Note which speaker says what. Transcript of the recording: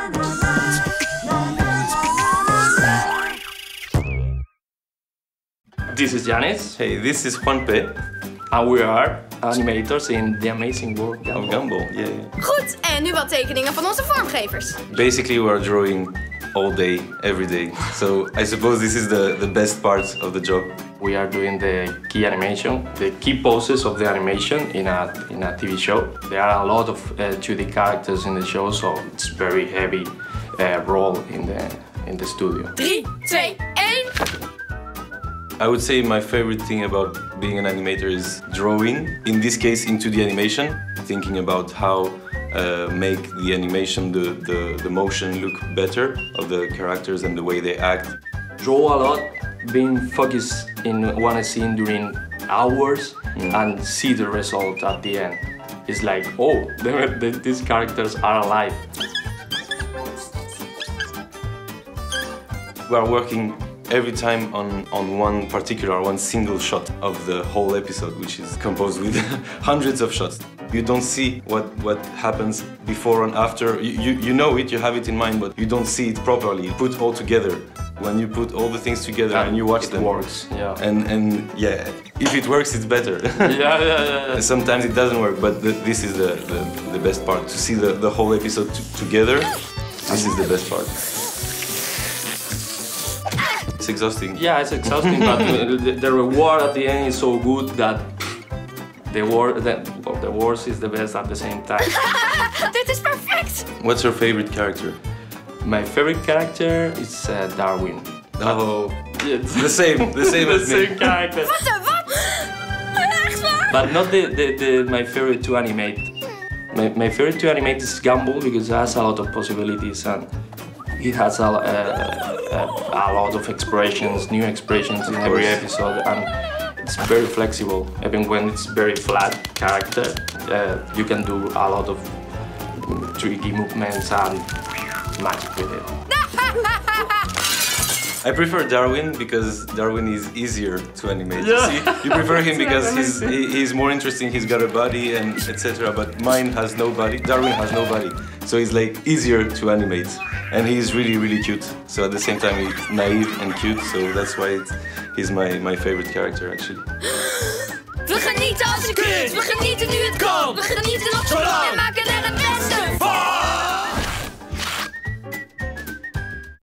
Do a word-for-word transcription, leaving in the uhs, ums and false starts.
Speaker 1: This is Janis.
Speaker 2: Hey, this is Juanpe.
Speaker 1: And we are animators in The Amazing World
Speaker 2: Of Gumball. Yeah, yeah.
Speaker 3: Goed, en nu wat tekeningen van onze vormgevers.
Speaker 2: Basically, we are drawing all day, every day. So I suppose this is the, the best part of the job.
Speaker 1: We are doing the key animation, the key poses of the animation in a, in a T V show. There are a lot of uh, two D characters in the show, so it's very heavy uh, role in the, in the studio.
Speaker 3: drie, twee, één.
Speaker 2: I would say my favorite thing about being an animator is drawing, in this case into the animation, thinking about how uh, make the animation, the, the, the motion look better of the characters and the way they act.
Speaker 1: Draw a lot, being focused in one scene during hours
Speaker 2: Mm.
Speaker 1: and see the result at the end. It's like, oh, the, the, these characters are alive.
Speaker 2: We are working every time on, on one particular, one single shot of the whole episode, which is composed with hundreds of shots. You don't see what, what happens before and after. You, you, you know it, you have it in mind, but you don't see it properly. You put all together. When you put all the things together and, and you watch
Speaker 1: it
Speaker 2: them.
Speaker 1: It works, yeah.
Speaker 2: And, and yeah, if it works, it's better.
Speaker 1: yeah, yeah, yeah, yeah.
Speaker 2: Sometimes it doesn't work, but the, this is the, the, the best part. To see the, the whole episode together, this is the best part. It's exhausting.
Speaker 1: Yeah, it's exhausting, but the, the reward at the end is so good that the wor the, well, the worst is the best at the same time.
Speaker 3: Dit is perfect!
Speaker 2: What's your favorite character?
Speaker 1: My favorite character is uh, Darwin.
Speaker 2: Oh,
Speaker 1: It's
Speaker 2: the same, the same
Speaker 1: the
Speaker 2: as me.
Speaker 1: same character.
Speaker 3: Wat de wat? Echt waar?
Speaker 1: But not the, the, the, my favorite to animate. My, my favorite to animate is Gumball because it has a lot of possibilities and it has a, uh, a, a lot of expressions, new expressions in every episode, and it's very flexible. Even when it's very flat character, uh, you can do a lot of tricky movements and magic with it.
Speaker 2: I prefer Darwin because Darwin is easier to animate.
Speaker 1: Yeah.
Speaker 2: You see, you prefer him because he's he, he's more interesting. He's got a body and et cetera. But mine has no body. Darwin has no body, so he's like easier to animate, and he's really really cute. So at the same time, he's naive and cute. So that's why it's, he's my my favorite character actually.
Speaker 3: We genieten als het kunt. We genieten nu het kan. We genieten nog zolang en maken er